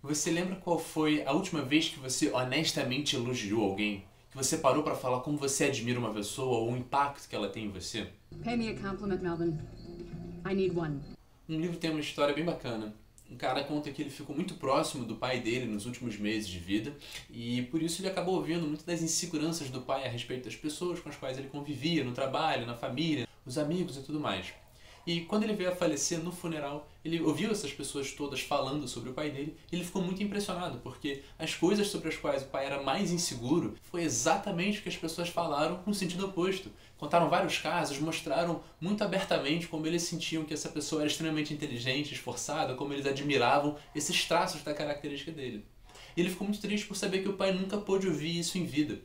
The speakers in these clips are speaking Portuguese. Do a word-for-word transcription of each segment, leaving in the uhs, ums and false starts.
Você lembra qual foi a última vez que você honestamente elogiou alguém? Que você parou para falar como você admira uma pessoa ou o impacto que ela tem em você? Pay me a compliment, Melvin. I need one. Um livro tem uma história bem bacana. Um cara conta que ele ficou muito próximo do pai dele nos últimos meses de vida e por isso ele acabou ouvindo muito das inseguranças do pai a respeito das pessoas com as quais ele convivia, no trabalho, na família, os amigos e tudo mais. E quando ele veio a falecer no funeral, ele ouviu essas pessoas todas falando sobre o pai dele e ele ficou muito impressionado, porque as coisas sobre as quais o pai era mais inseguro foi exatamente o que as pessoas falaram no sentido oposto. Contaram vários casos, mostraram muito abertamente como eles sentiam que essa pessoa era extremamente inteligente, esforçada, como eles admiravam esses traços da característica dele. E ele ficou muito triste por saber que o pai nunca pôde ouvir isso em vida.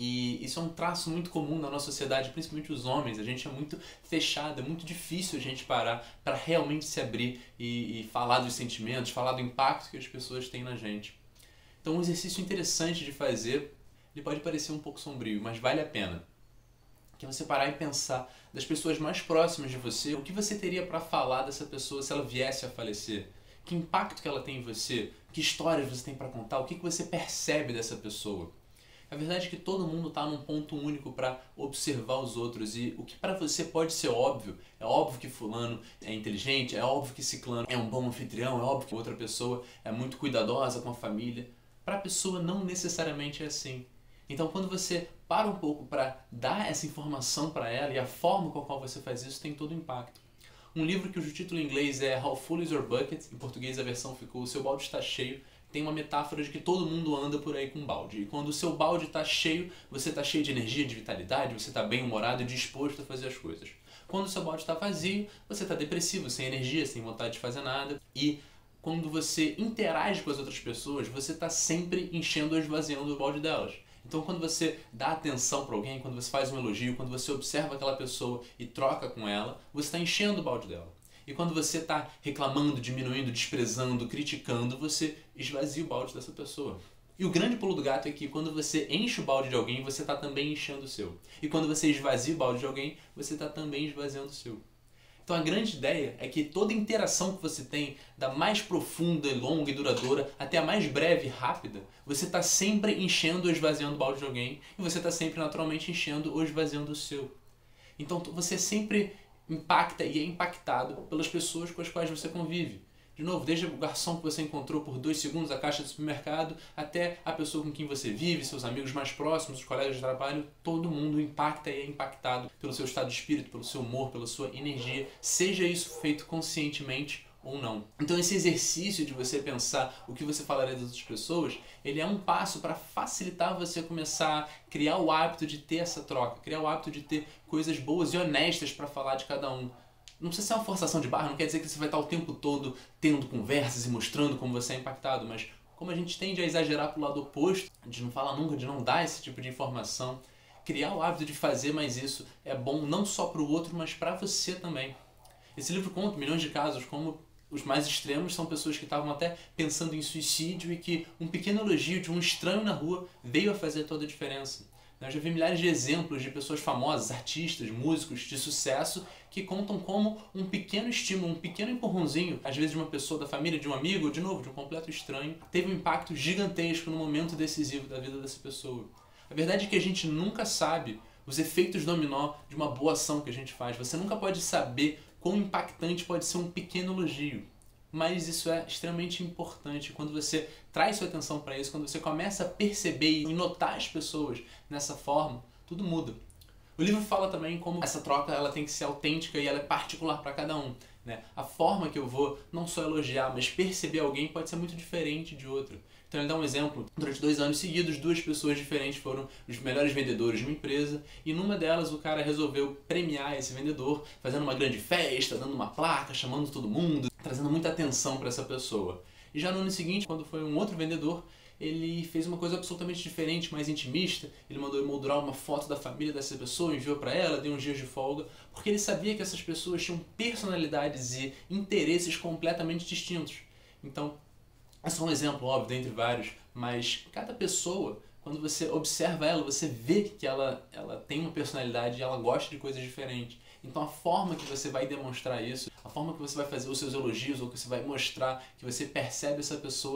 E isso é um traço muito comum na nossa sociedade, principalmente os homens. A gente é muito fechado, é muito difícil a gente parar para realmente se abrir e, e falar dos sentimentos, falar do impacto que as pessoas têm na gente. Então um exercício interessante de fazer, ele pode parecer um pouco sombrio, mas vale a pena. Que é você parar e pensar das pessoas mais próximas de você, o que você teria para falar dessa pessoa se ela viesse a falecer? Que impacto que ela tem em você? Que histórias você tem para contar? O que você percebe dessa pessoa? A verdade é que todo mundo está num ponto único para observar os outros e o que para você pode ser óbvio, é óbvio que fulano é inteligente, é óbvio que ciclano é um bom anfitrião, é óbvio que outra pessoa é muito cuidadosa com a família. Para a pessoa não necessariamente é assim. Então quando você para um pouco para dar essa informação para ela e a forma com a qual você faz isso tem todo o impacto. Um livro que o título em inglês é How Full is Your Bucket, em português a versão ficou O Seu Balde Está Cheio, tem uma metáfora de que todo mundo anda por aí com um balde. E quando o seu balde está cheio, você está cheio de energia, de vitalidade, você está bem-humorado e disposto a fazer as coisas. Quando o seu balde está vazio, você está depressivo, sem energia, sem vontade de fazer nada. E quando você interage com as outras pessoas, você está sempre enchendo ou esvaziando o balde delas. Então quando você dá atenção para alguém, quando você faz um elogio, quando você observa aquela pessoa e troca com ela, você está enchendo o balde dela. E quando você está reclamando, diminuindo, desprezando, criticando, você esvazia o balde dessa pessoa. E o grande pulo do gato é que quando você enche o balde de alguém, você está também enchendo o seu. E quando você esvazia o balde de alguém, você está também esvaziando o seu. Então a grande ideia é que toda interação que você tem, da mais profunda, longa e duradoura, até a mais breve e rápida, você está sempre enchendo ou esvaziando o balde de alguém, e você está sempre naturalmente enchendo ou esvaziando o seu. Então você sempre impacta e é impactado pelas pessoas com as quais você convive. De novo, desde o garçom que você encontrou por dois segundos à caixa do supermercado, até a pessoa com quem você vive, seus amigos mais próximos, os colegas de trabalho, todo mundo impacta e é impactado pelo seu estado de espírito, pelo seu humor, pela sua energia, seja isso feito conscientemente ou não. Então esse exercício de você pensar o que você falaria das outras pessoas, ele é um passo para facilitar você começar a criar o hábito de ter essa troca, criar o hábito de ter coisas boas e honestas para falar de cada um. Não precisa ser uma forçação de barra, não quer dizer que você vai estar o tempo todo tendo conversas e mostrando como você é impactado, mas como a gente tende a exagerar para o lado oposto, de não falar nunca, de não dar esse tipo de informação, criar o hábito de fazer mais isso é bom não só para o outro, mas para você também. Esse livro conta milhões de casos, como os mais extremos são pessoas que estavam até pensando em suicídio e que um pequeno elogio de um estranho na rua veio a fazer toda a diferença. Eu já vi milhares de exemplos de pessoas famosas, artistas, músicos de sucesso que contam como um pequeno estímulo, um pequeno empurrãozinho, às vezes de uma pessoa da família, de um amigo, ou de novo, de um completo estranho, teve um impacto gigantesco no momento decisivo da vida dessa pessoa. A verdade é que a gente nunca sabe os efeitos dominó de uma boa ação que a gente faz. Você nunca pode saber quão impactante pode ser um pequeno elogio. Mas isso é extremamente importante. Quando você traz sua atenção para isso, quando você começa a perceber e notar as pessoas nessa forma, tudo muda. O livro fala também como essa troca ela tem que ser autêntica e ela é particular para cada um, né? A forma que eu vou não só elogiar, mas perceber alguém pode ser muito diferente de outra. Então ele dá um exemplo. Durante dois anos seguidos, duas pessoas diferentes foram os melhores vendedores de uma empresa e numa delas o cara resolveu premiar esse vendedor, fazendo uma grande festa, dando uma placa, chamando todo mundo, trazendo muita atenção para essa pessoa. E já no ano seguinte, quando foi um outro vendedor, ele fez uma coisa absolutamente diferente, mais intimista. Ele mandou emoldurar uma foto da família dessa pessoa, enviou para ela, deu uns dias de folga, porque ele sabia que essas pessoas tinham personalidades e interesses completamente distintos. Então, é só um exemplo óbvio, dentre vários, mas cada pessoa, quando você observa ela, você vê que ela, ela tem uma personalidade e ela gosta de coisas diferentes. Então a forma que você vai demonstrar isso, a forma que você vai fazer os seus elogios ou que você vai mostrar que você percebe essa pessoa,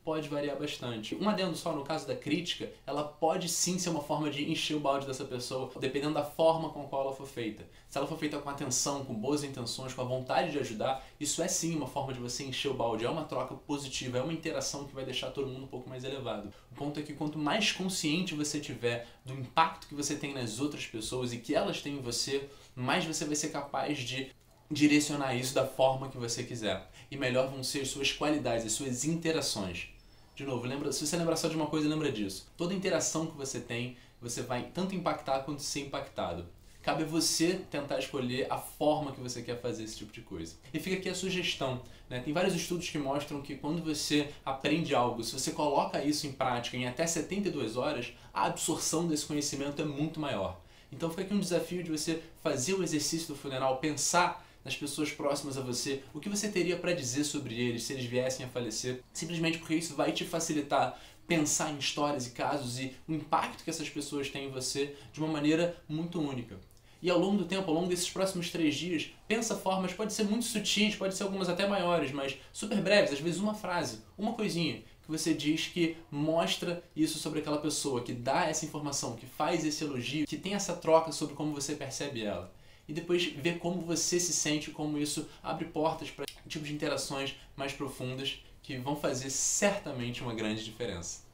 pode variar bastante. Um adendo só, no caso da crítica, ela pode sim ser uma forma de encher o balde dessa pessoa, dependendo da forma com a qual ela for feita. Se ela for feita com atenção, com boas intenções, com a vontade de ajudar, isso é sim uma forma de você encher o balde, é uma troca positiva, é uma interação que vai deixar todo mundo um pouco mais elevado. O ponto é que quanto mais consciente você tiver do impacto que você tem nas outras pessoas e que elas têm em você, mais você vai ser capaz de direcionar isso da forma que você quiser. E melhor vão ser as suas qualidades, as suas interações. De novo, lembra, se você lembrar só de uma coisa, lembra disso. Toda interação que você tem, você vai tanto impactar quanto ser impactado. Cabe a você tentar escolher a forma que você quer fazer esse tipo de coisa. E fica aqui a sugestão, né? Tem vários estudos que mostram que quando você aprende algo, se você coloca isso em prática em até setenta e duas horas, a absorção desse conhecimento é muito maior. Então fica aqui um desafio de você fazer o exercício do funeral, pensar nas pessoas próximas a você, o que você teria para dizer sobre eles se eles viessem a falecer, simplesmente porque isso vai te facilitar pensar em histórias e casos e o impacto que essas pessoas têm em você de uma maneira muito única. E ao longo do tempo, ao longo desses próximos três dias, pensa formas, pode ser muito sutis, pode ser algumas até maiores, mas super breves, às vezes uma frase, uma coisinha, que você diz que mostra isso sobre aquela pessoa, que dá essa informação, que faz esse elogio, que tem essa troca sobre como você percebe ela. E depois ver como você se sente, como isso abre portas para tipos de interações mais profundas que vão fazer certamente uma grande diferença.